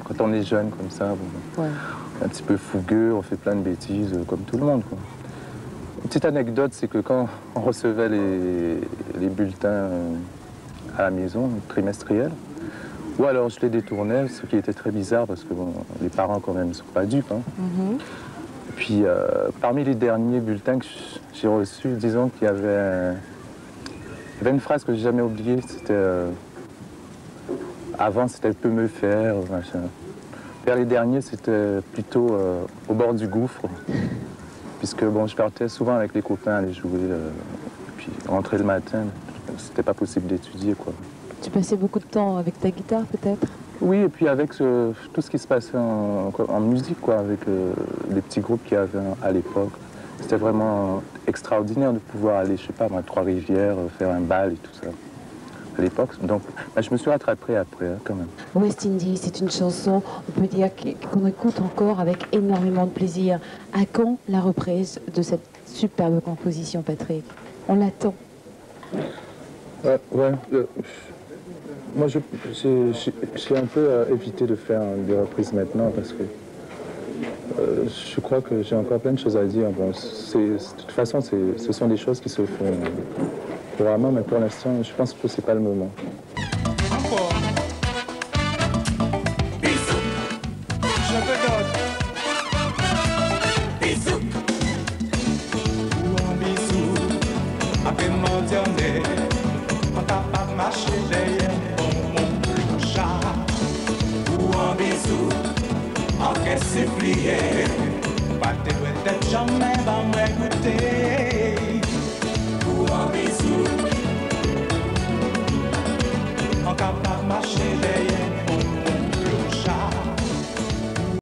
quand on est jeune comme ça, bon, Ouais. un petit peu fougueux, on fait plein de bêtises comme tout le monde, quoi. Une petite anecdote, c'est que quand on recevait les bulletins à la maison, trimestriels, ou alors je les détournais, ce qui était très bizarre parce que bon, les parents quand même ne sont pas dupes. Hein. Et puis parmi les derniers bulletins que j'ai reçus, disons qu'il y avait une phrase que j'ai jamais oubliée, c'était avant c'était peut me faire, machin. Vers les derniers c'était plutôt au bord du gouffre, puisque bon je partais souvent avec les copains aller jouer, puis rentrer le matin, c'était pas possible d'étudier quoi. Tu passais beaucoup de temps avec ta guitare, peut-être? Oui, et puis avec tout ce qui se passait en musique, quoi, avec les petits groupes qu'il y avait à l'époque. C'était vraiment extraordinaire de pouvoir aller, je sais pas, à Trois-Rivières, faire un bal et tout ça, à l'époque. Donc, bah, je me suis rattrapé après, hein, quand même. West Indies, c'est une chanson, on peut dire, qu'on écoute encore avec énormément de plaisir. À quand la reprise de cette superbe composition, Patrick? On l'attend. Ouais. Moi, j'ai un peu évité de faire des reprises maintenant parce que je crois que j'ai encore plein de choses à dire. Bon, de toute façon, ce sont des choses qui se font couramment, mais pour l'instant, je pense que c'est pas le moment. Encore. Bisous. Je te donne. Bisous. Ou un bisou. Après mon journée, on t'a pas marché derrière mon chat. Ou un bisou. En caisse pliée. Pas de tête jamais va m'écouter. Ou un bisou. On capable de marcher derrière.